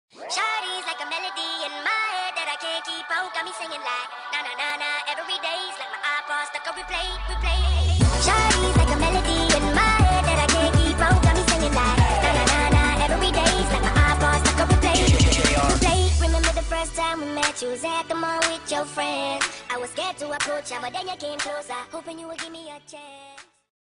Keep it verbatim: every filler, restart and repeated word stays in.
Shawty's like a melody in my head that I can't keep out. Got me singing like na na na na every day's like my iPod stuck on replay, replay. Shawty's like a melody in my head that I can't keep out. Got me singing like na na na na every day's like my iPod stuck on replay, replay. Remember the first time we met? You was at the mall with your friends. I was scared to approach ya, but then you came closer, hoping you would give me a chance.